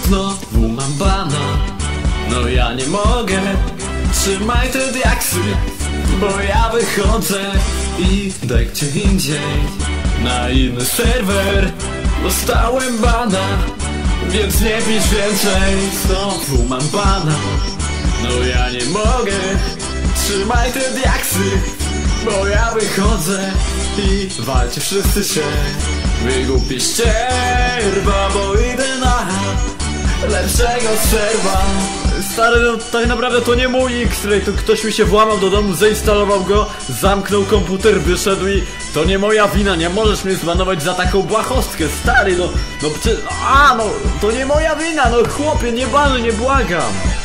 Znowu mam bana. No ja nie mogę. Trzymaj te diaksy, bo ja wychodzę i idę gdzie indziej, na inny serwer. Dostałem bana, więc nie pisz więcej. Znowu mam bana. No ja nie mogę. Trzymaj te diaksy, bo ja wychodzę i walcie wszyscy się. Wygupię ścierwa, bo idę na lepszego serwa. Stary, no tak naprawdę to nie mój X-Ray, to ktoś mi się włamał do domu, zainstalował go, zamknął komputer, wyszedł i to nie moja wina, nie możesz mnie zbanować za taką błahostkę, stary, no to nie moja wina, no chłopie, nie banuj, nie błagam.